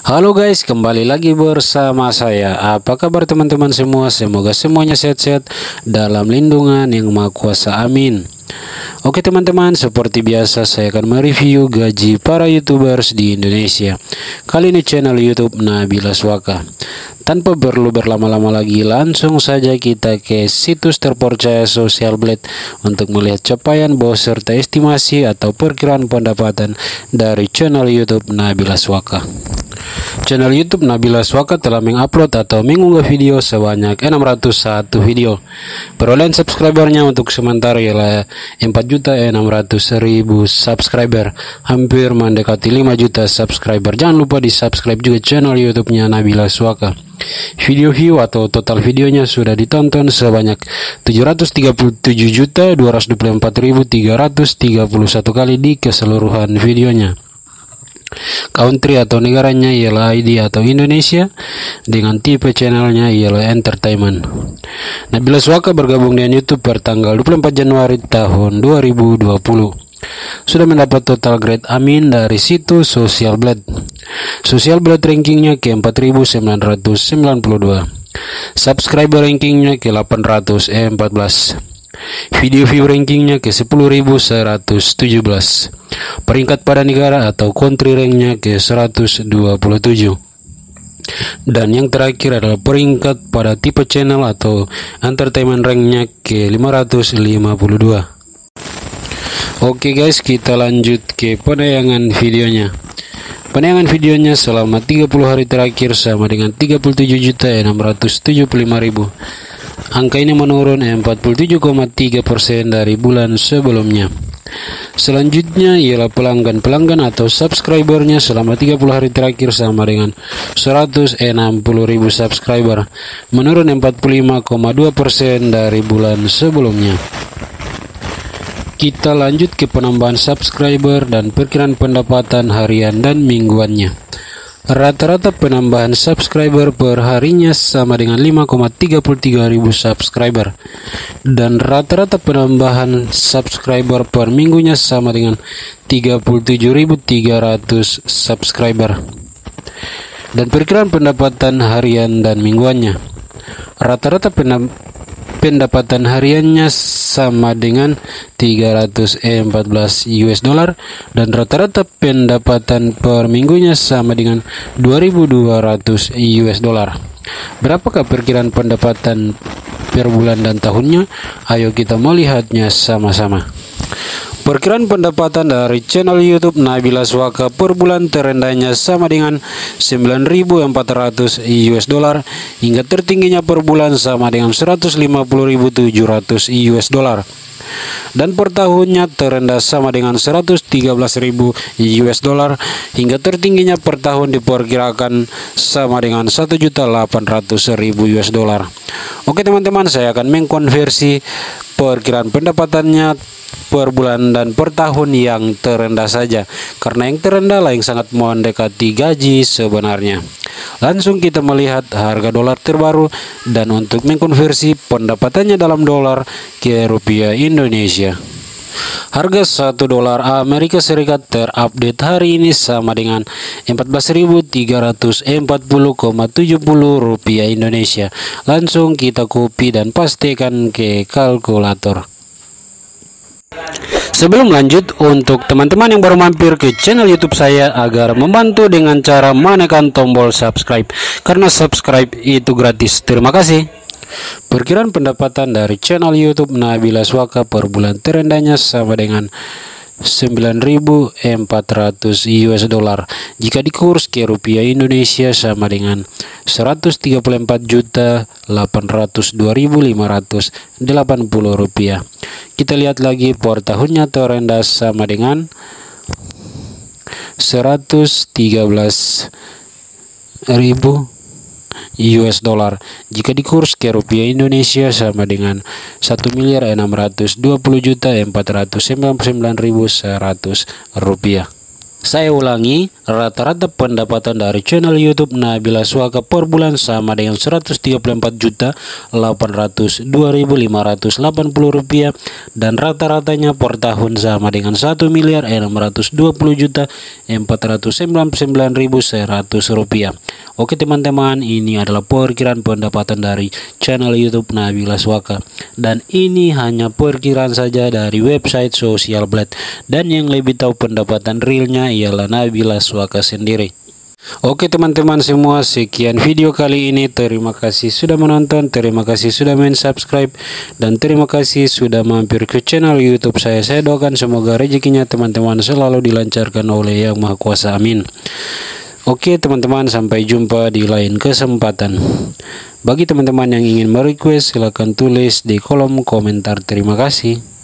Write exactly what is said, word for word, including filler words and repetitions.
Halo guys, kembali lagi bersama saya. Apa kabar teman-teman semua? Semoga semuanya sehat-sehat dalam lindungan yang Maha Kuasa. Amin. Oke teman-teman, seperti biasa saya akan mereview gaji para YouTubers di Indonesia. Kali ini channel YouTube Nabila Swaka. Tanpa perlu berlama-lama lagi, langsung saja kita ke situs terpercaya Social Blade untuk melihat capaian bos serta estimasi atau perkiraan pendapatan dari channel YouTube Nabila Swaka. Channel YouTube Nabila Swaka telah mengupload atau mengunggah video sebanyak enam ratus satu video. Perolehan subscribernya untuk sementara ialah empat juta enam ratus ribu subscriber, hampir mendekati lima juta subscriber. Jangan lupa di subscribe juga channel YouTube-nya Nabila Swaka. Video view atau total videonya sudah ditonton sebanyak tujuh ratus tiga puluh tujuh juta dua ratus dua puluh empat ribu tiga ratus tiga puluh satu kali di keseluruhan videonya. Country atau negaranya ialah I D atau Indonesia, dengan tipe channelnya ialah entertainment. Nabila Swaka bergabung dengan YouTube pada tanggal dua puluh empat Januari tahun dua ribu dua puluh. Sudah mendapat total grade Amin dari situs Social Blade. Social Blade rankingnya ke empat ribu sembilan ratus sembilan puluh dua, subscriber rankingnya ke delapan ratus empat belas, video view rankingnya ke sepuluh ribu seratus tujuh belas, peringkat pada negara atau country ranknya ke seratus dua puluh tujuh, dan yang terakhir adalah peringkat pada tipe channel atau entertainment ranknya ke lima ratus lima puluh dua. Oke guys, kita lanjut ke penayangan videonya. Penayangan videonya selama tiga puluh hari terakhir sama dengan tiga puluh tujuh juta enam ratus tujuh puluh lima ribu. Angka ini menurun empat puluh tujuh koma tiga persen dari bulan sebelumnya. Selanjutnya ialah pelanggan-pelanggan atau subscribernya selama tiga puluh hari terakhir sama dengan seratus enam puluh ribu subscriber, menurun empat puluh lima koma dua persen dari bulan sebelumnya. Kita lanjut ke penambahan subscriber dan perkiraan pendapatan harian dan mingguannya. Rata-rata penambahan subscriber per harinya sama dengan lima koma tiga tiga ribu subscriber, dan rata-rata penambahan subscriber per minggunya sama dengan tiga puluh tujuh ribu tiga ratus subscriber. Dan perkiraan pendapatan harian dan mingguannya, rata-rata pendapatan hariannya sama dengan tiga ratus empat belas U S dollar, dan rata-rata pendapatan per minggunya sama dengan dua ribu dua ratus U S dollar. Berapakah perkiraan pendapatan per bulan dan tahunnya? Ayo kita melihatnya sama-sama. Perkiraan pendapatan dari channel YouTube Nabila Swaka per bulan terendahnya sama dengan sembilan ribu empat ratus U S dollar, hingga tertingginya per bulan sama dengan seratus lima puluh ribu tujuh ratus U S dollar. Dan per tahunnya terendah sama dengan seratus tiga belas ribu U S dollar, hingga tertingginya per tahun diperkirakan sama dengan satu juta delapan ratus ribu U S dollar. Oke teman-teman, saya akan mengkonversi perkiraan pendapatannya per bulan dan per tahun yang terendah saja, karena yang terendah lah yang sangat mendekati gaji sebenarnya. Langsung kita melihat harga dolar terbaru dan untuk mengkonversi pendapatannya dalam dolar ke rupiah Indonesia. Harga satu dolar Amerika Serikat terupdate hari ini sama dengan empat belas ribu tiga ratus empat puluh koma tujuh puluh rupiah Indonesia. Langsung kita copy dan pastikan ke kalkulator. Sebelum lanjut, untuk teman-teman yang baru mampir ke channel YouTube saya, agar membantu dengan cara menekan tombol subscribe, karena subscribe itu gratis. Terima kasih. Perkiraan pendapatan dari channel YouTube Nabila Swaka per bulan terendahnya sama dengan sembilan ribu empat ratus U S dollar. Jika dikurs ke rupiah Indonesia sama dengan seratus tiga puluh empat juta delapan ratus dua ribu lima ratus delapan puluh rupiah. Kita lihat lagi, per tahunnya terendah sama dengan seratus tiga belas ribu U S dollar. Jika dikurs ke rupiah Indonesia sama dengan satu miliar enam ratus dua puluh juta empat ratus sembilan puluh sembilan ribu seratus rupiah. Saya ulangi, rata-rata pendapatan dari channel YouTube Nabila Suaka per bulan sama dengan seratus tiga puluh empat juta delapan ratus dua ribu lima ratus delapan puluh rupiah, dan rata-ratanya per tahun sama dengan satu miliar enam ratus dua puluh juta empat ratus sembilan puluh sembilan ribu seratus rupiah. Oke teman-teman, ini adalah perkiraan pendapatan dari channel YouTube Nabila Suaka, dan ini hanya perkiraan saja dari website Social Blade, dan yang lebih tahu pendapatan realnya ialah Nabila Suaka sendiri. Oke teman-teman semua, sekian video kali ini. Terima kasih sudah menonton, terima kasih sudah main subscribe, dan terima kasih sudah mampir ke channel YouTube saya. Saya doakan semoga rezekinya teman-teman selalu dilancarkan oleh Yang Maha Kuasa, amin. Oke teman-teman, sampai jumpa di lain kesempatan. Bagi teman-teman yang ingin merequest, silahkan tulis di kolom komentar. Terima kasih.